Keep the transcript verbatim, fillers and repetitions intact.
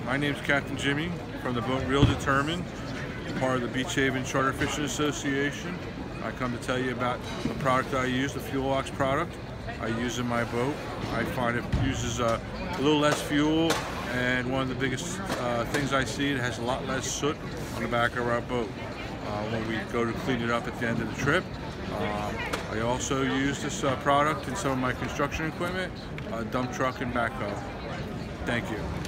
My name's Captain Jimmy from the boat Real Determined, part of the 𝗕𝗢𝗔𝗥𝗧𝗘𝗥 Fishing Association. I come to tell you about the product I use, the 𝗕𝗢𝗔𝗥𝗧𝗘𝗥 product I use in my boat. I find it uses a, a little less fuel, and one of the biggest uh, things I see, it has a lot less soot on the back of our boat uh, when we go to clean it up at the end of the trip. Um, I also use this uh, product in some of my construction equipment, uh, dump truck and backhoe. Thank you.